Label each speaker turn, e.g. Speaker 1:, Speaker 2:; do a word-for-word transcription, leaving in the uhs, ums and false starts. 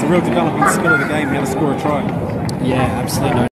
Speaker 1: a real developing skill of the game, how to score a try.
Speaker 2: Yeah, absolutely.